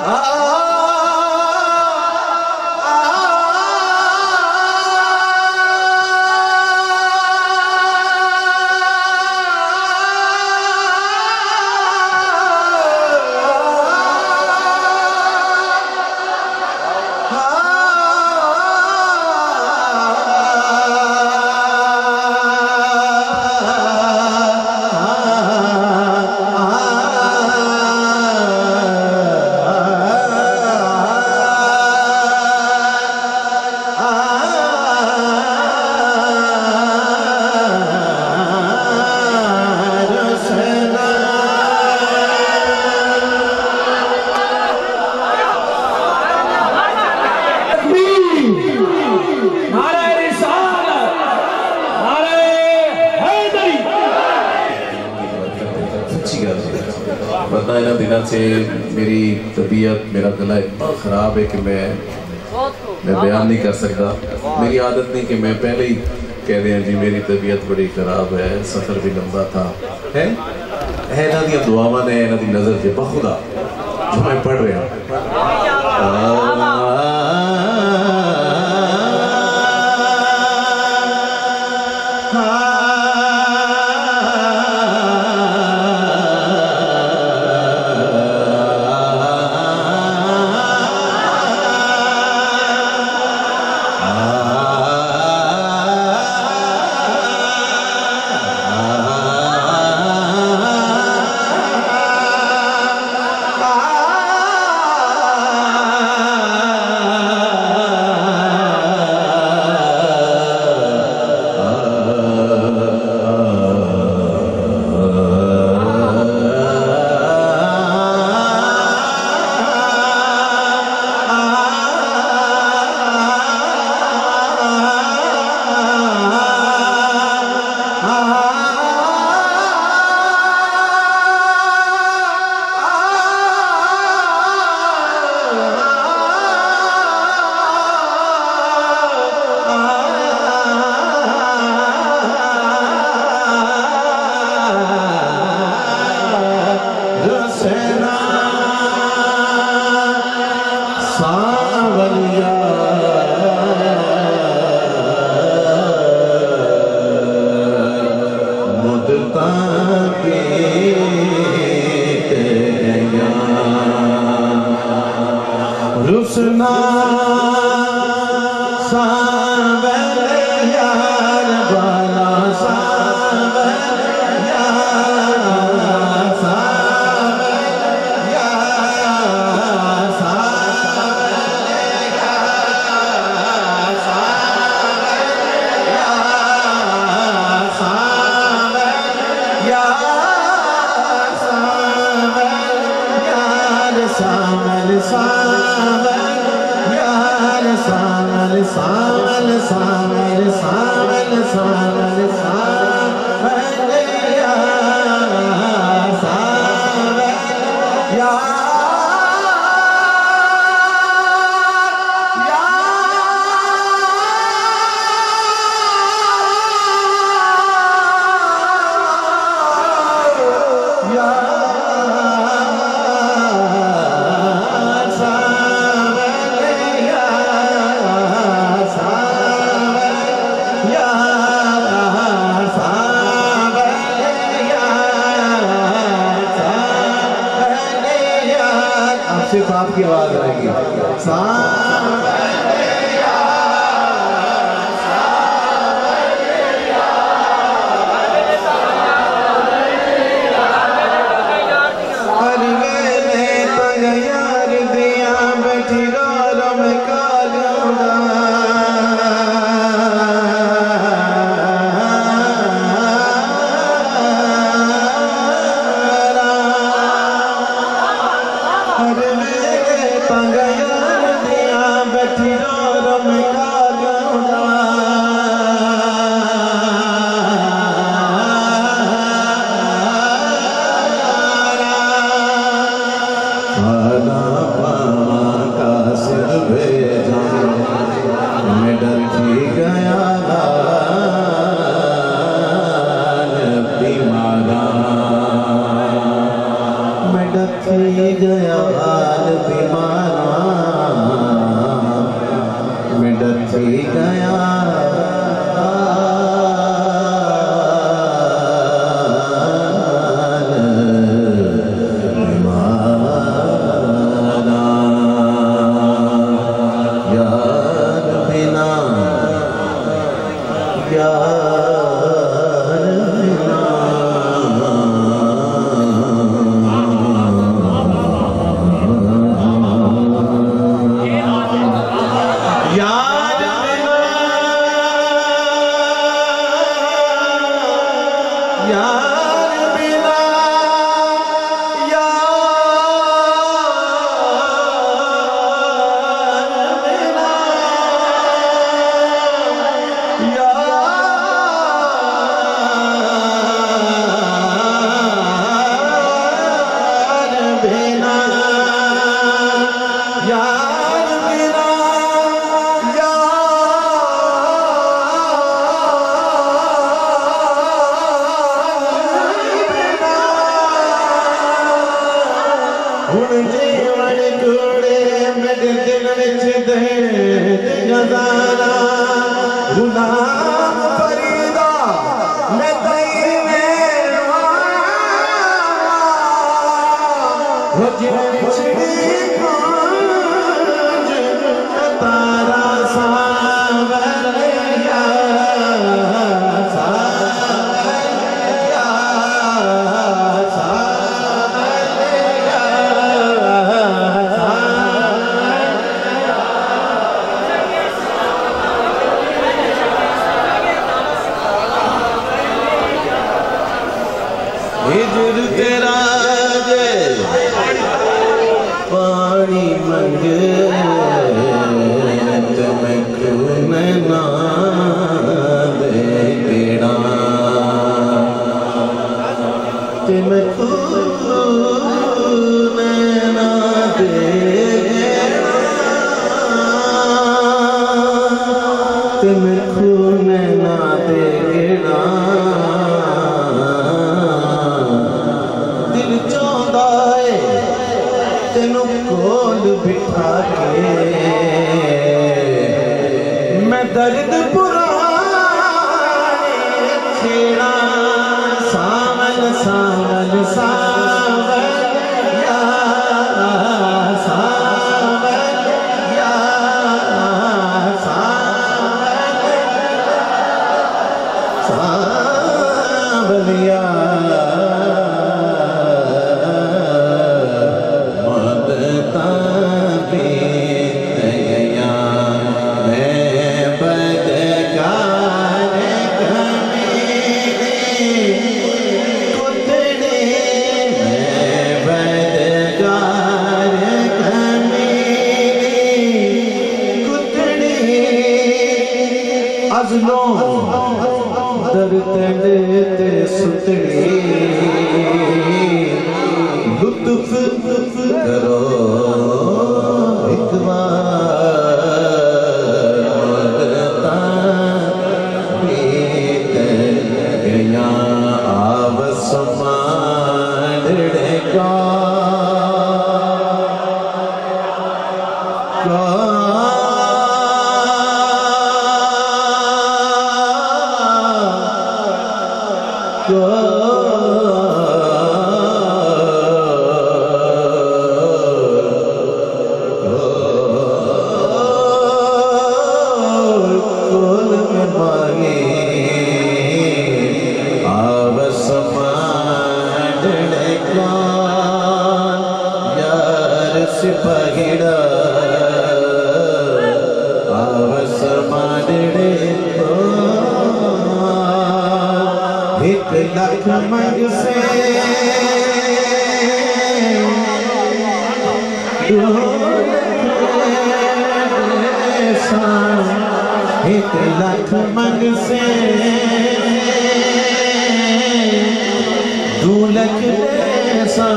से मेरी तबीयत मेरा गला इतना ख़राब है कि मैं बयान नहीं कर सकता। मेरी आदत नहीं कि मैं पहले ही कह रहे हैं जी मेरी तबीयत बड़ी ख़राब है, सफ़र भी लंबा था है ना दी दुआवां ने ना दी नज़र से बखुदा जो मैं पढ़ रहा हूँ। आपकी आवाज आएगी गया मन कूड़े मेरे दिल विच दे नजारा गुलाम फरीदा मैं तई मेरा हो जिन छिड़ी पांच तारा सावरिया हिजर तेरा जे पानी मंगे ते मैं खून ना दे केड़ा ते मैं खून ना दे ते मैं खून ना दे केड़ा दिल चाहता है तेनू कोल बिठा के मैं दर्द पुराने छेड़ा सावन सावन सावन या सावन या सावन सावन या दर्द सुतड़ी लुत्फ करो एक गया आवस मांडका मंग से एक लाख मंग से 2 लाख देसा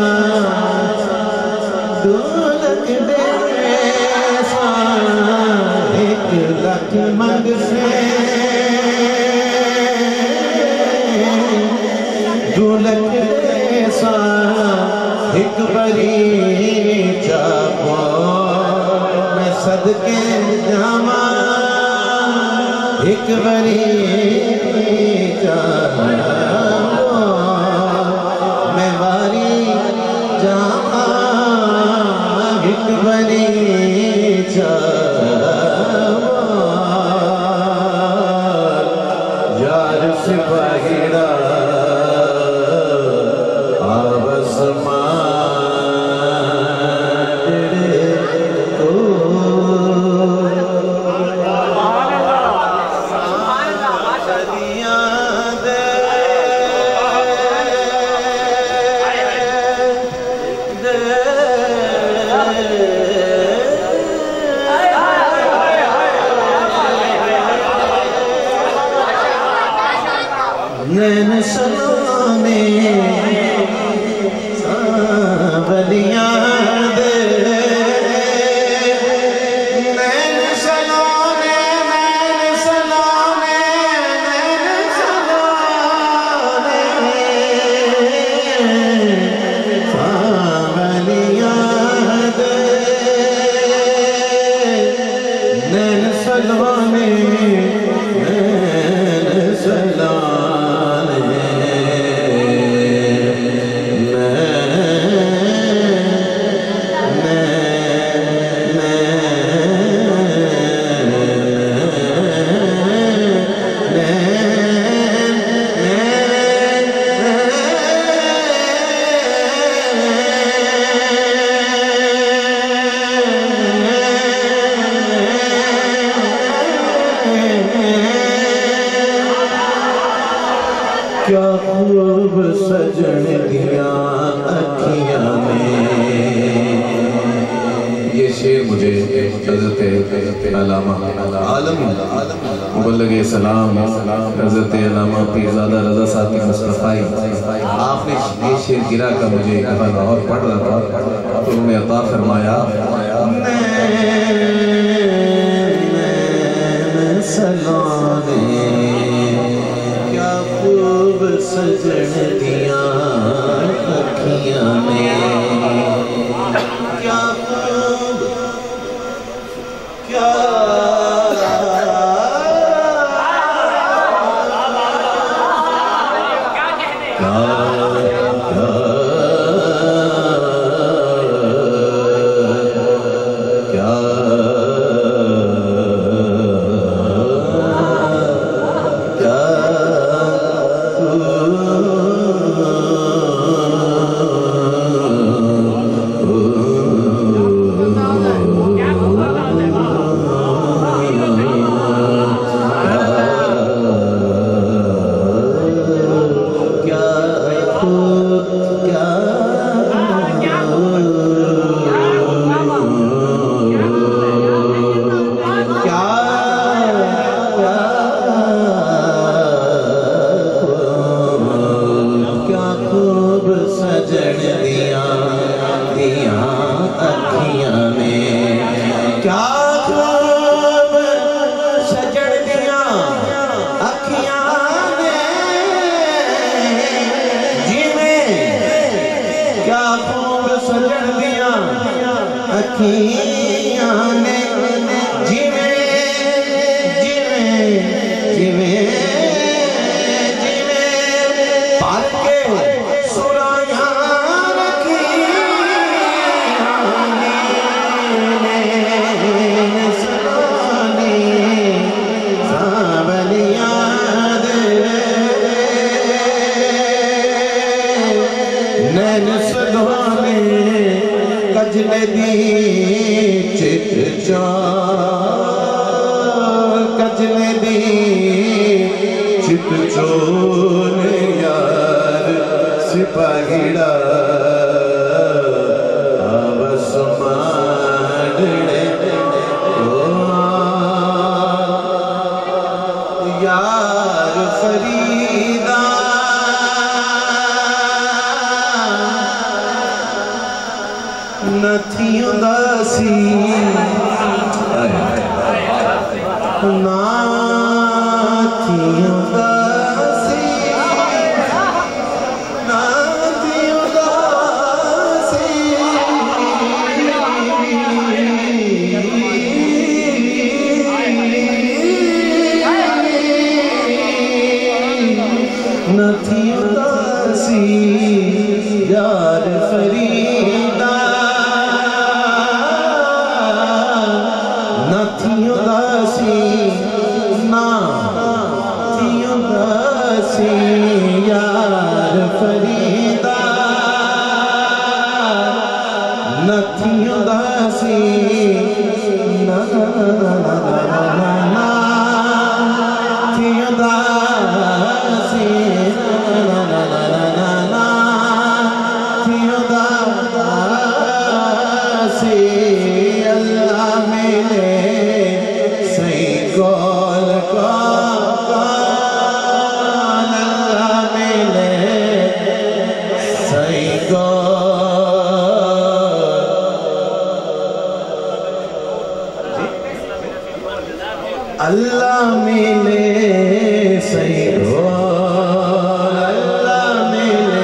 2 लाख देसा 1 लाख मंग से 2 लाख देसा एक बरी चापो मैं सदके जावा एक बरी चापो मैं वारी जावा एक बरी चापो यार सिपाहीड़ा शेर मुझे हज़रत अल्लामा मुबल्लिग़ सलाम हज़रत अल्लामा पीरज़ादा रज़ा साहब की मुस्तफ़ाई आपने ये शेर गिरा का मुझे और पढ़ रहा था तो उन्होंने अता फरमाया क्या खूब सजन दिया अखियां में क्या खूब क्या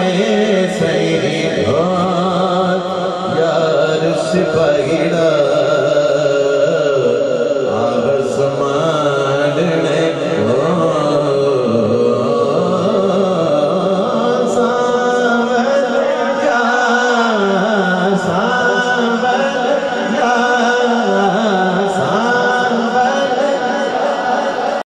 सिपाहीड़ा